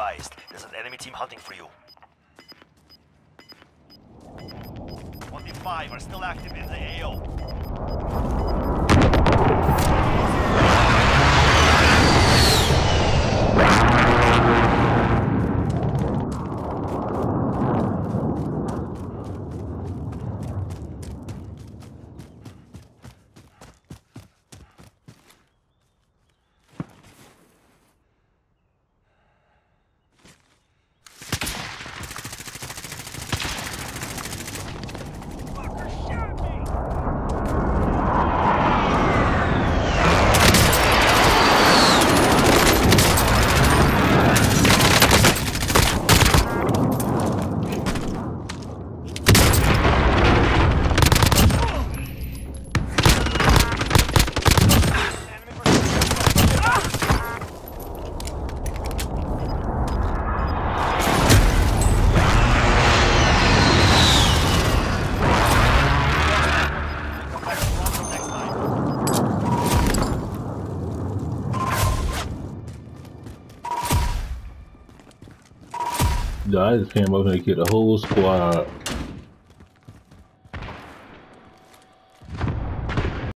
advised. There's an enemy team hunting for you. 25 are still active in the AO. I just came over here and get the whole squad.